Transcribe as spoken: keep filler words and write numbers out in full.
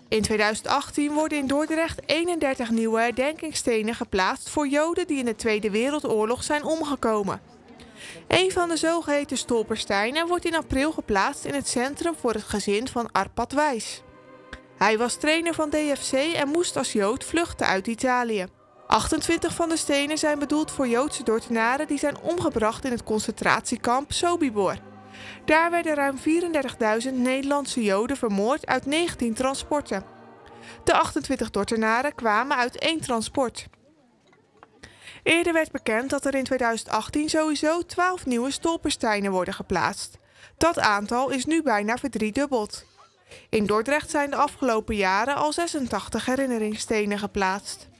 In tweeduizend achttien worden in Dordrecht eenendertig nieuwe herdenkingsstenen geplaatst voor Joden die in de Tweede Wereldoorlog zijn omgekomen. Een van de zogeheten stolpersteinen wordt in april geplaatst in het centrum voor het gezin van Arpad Wijs. Hij was trainer van D F C en moest als Jood vluchten uit Italië. achtentwintig van de stenen zijn bedoeld voor Joodse Dordtenaren die zijn omgebracht in het concentratiekamp Sobibor. Daar werden ruim vierendertigduizend Nederlandse Joden vermoord uit negentien transporten. De achtentwintig Dordtenaren kwamen uit één transport. Eerder werd bekend dat er in tweeduizend achttien sowieso twaalf nieuwe stolpersteinen worden geplaatst. Dat aantal is nu bijna verdriedubbeld. In Dordrecht zijn de afgelopen jaren al zesentachtig herinneringsstenen geplaatst.